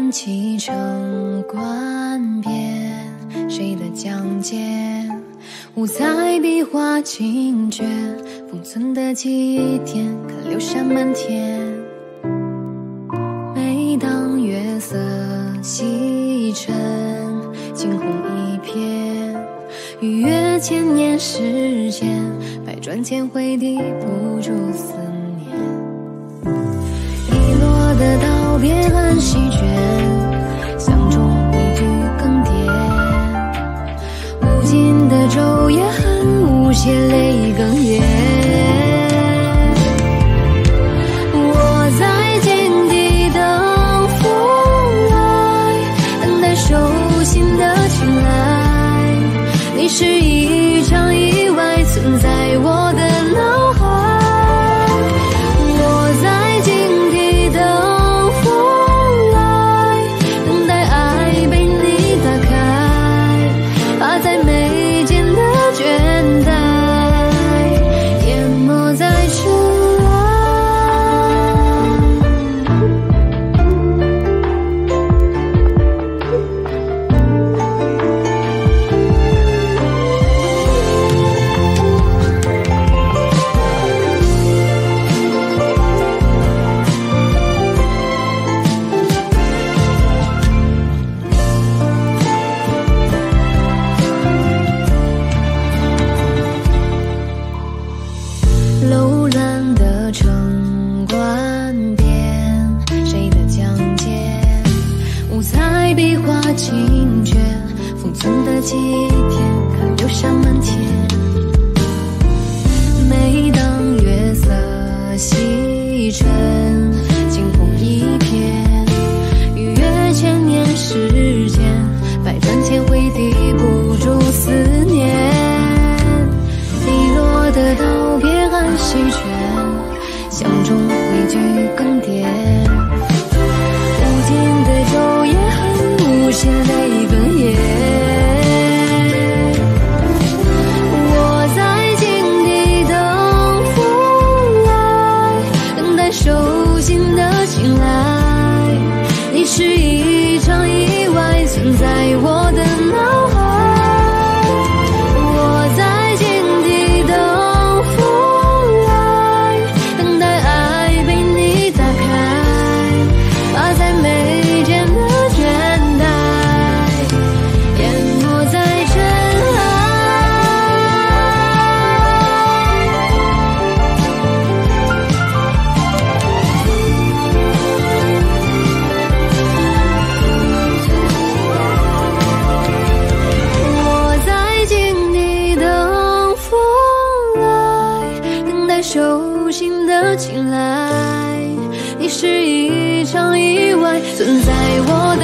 乱砌成冠匾，谁的讲解？五彩笔画清绝，封存的记忆点，可留下满天。每当月色西沉，惊鸿一瞥，逾越千年时间，百转千回抵不住思念。遗落的道别很席卷，相中一句更迭，无尽的昼夜恨无邪，泪哽咽。我在井底等风来，等待手心的青睐，你是一场意外，存在我的脑海。我在井底等风来，等待爱被你打开，趴在眉间的倦怠，淹没在尘埃。楼兰的城关边，谁的讲解？五彩笔画清绝，封存的记忆点，可留下满天。每当月色西沉，惊鸿一瞥，逾越千年时间，百转千回抵不住思念。遗落的道别很席卷，相中汇聚更迭，无尽的昼夜恨无邪，泪哽咽。我在井底等风来，等待手心的青睐，你是一场意外，存在我的脑海。我在井底等风来，等待爱被你打开，趴在眉间的倦怠，淹没在尘埃。我在井底等风来，等待手心的青睐，你是一场意外，存在我